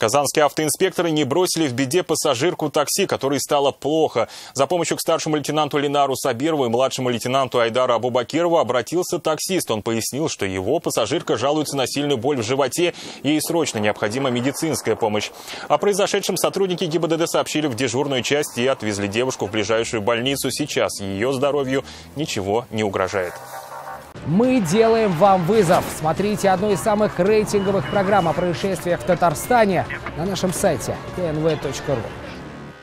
Казанские автоинспекторы не бросили в беде пассажирку такси, которой стало плохо. За помощью к старшему лейтенанту Ленару Сабирову и младшему лейтенанту Айдару Абубакирову обратился таксист. Он пояснил, что его пассажирка жалуется на сильную боль в животе, и ей срочно необходима медицинская помощь. О произошедшем сотрудники ГИБДД сообщили в дежурную часть и отвезли девушку в ближайшую больницу. Сейчас ее здоровью ничего не угрожает. Мы делаем вам вызов. Смотрите одну из самых рейтинговых программ о происшествиях в Татарстане на нашем сайте tnv.ru.